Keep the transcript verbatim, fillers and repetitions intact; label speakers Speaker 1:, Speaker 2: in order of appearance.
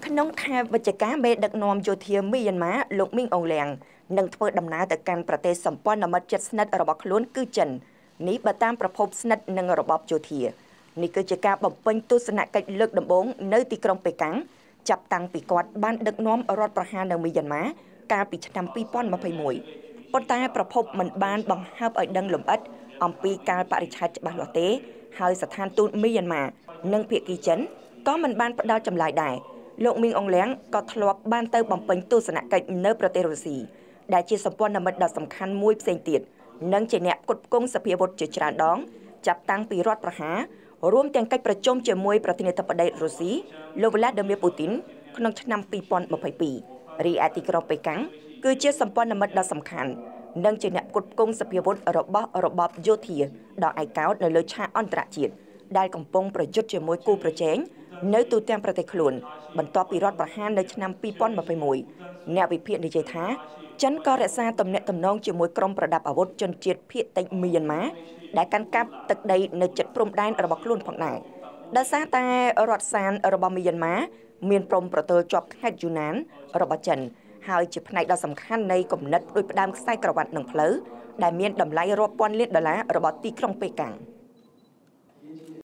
Speaker 1: ក្នុងខែវិច្ឆិកាមេដឹកនាំយោធាមីយ៉ាន់ម៉ាលោកមីងអងលៀងនឹងធ្វើដំណើរទៅកាន់ប្រទេសសម្ព័ន្ធមិត្តជិតស្និទ្ធរបស់ខ្លួនគឺចិននេះបើតាមប្រភពស្និទ្ធនឹងរបបយោធានេះគឺជាការបំពេញទស្សនកិច្ចលើកដំបូងនៅទីក្រុងប៉េកាំងចាប់តាំងពីគាត់បានដឹកនាំរដ្ឋប្រហារនៅមីយ៉ាន់ម៉ាកាលពីឆ្នាំពីរពាន់ម្ភៃមួយប៉ុន្តែប្រភពមិនបានបង្ហើបឲ្យដឹងលម្អិតអំពីកាលបរិច្ឆេទច្បាស់លាស់ទេហើយស្ថានទូតមីយ៉ាន់ម៉ានិងភាគីចិនក៏មិនបានផ្ដល់ចម្លើយដែរលោកមីងអងលៀងក៏ធ្លាប់បានទៅបំពេញទស្សនកិច្ចនៅប្រទេសរុស្ស៊ីដែលជាសម្ព័ន្ធមិត្តដ៏សំខាន់មួយផ្សេងទៀតនិងជាអ្នកផ្គត់ផ្គង់សភាវុធជាច្រើនដងចាប់តាំងពីរដ្ឋប្រហាររួមទាំងកិច្ចប្រជុំជាមួយប្រធានាធិបតីរុស្ស៊ីលោកវ្លាឌីមៀពូទីនក្នុងឆ្នាំពីរពាន់ម្ភៃពីររីឯទីក្រុងប៉េកាំងគឺជាសម្ព័ន្ធមិត្តដ៏សំខាន់និងជាអ្នកផ្គត់ផ្គង់សភាវុធរបស់របបយោធាដ៏ឯកោតនៅលើឆាកអន្តរជាតិដែលកំពុងប្រយុទ្ធជាមួយគូប្រជែងនៅទូទាំងប្រទេសខ្លួនបន្ទាប់ពីរដ្ឋប្រហារនៅឆ្នាំពីរពាន់ម្ភៃមួយអ្នកវិភាគនិយាយថាចិនក៏រក្សាទំនាក់ទំនងជាមួយក្រុមប្រដាប់អាវុធជនជាតិភៀតតិចមីយ៉ាន់ម៉ាដែលកាន់កាប់ទឹកដីនៅជិតព្រំដែនរបស់ខ្លួនផងដែរដោយសារតែរដ្ឋសានរបស់មីយ៉ាន់ម៉ាមានព្រំប្រទល់ជាប់ខេត្តយូណានរបស់ចិនហើយជាផ្នែកដ៏សំខាន់នៃគំនិតផ្ដួចផ្ដើមខ្សែក្រវ៉ាត់នឹងផ្លូវដែលមានតម្លៃរាប់ពាន់លានដុល្លាររបស់ទីក្រុងប៉េកាំង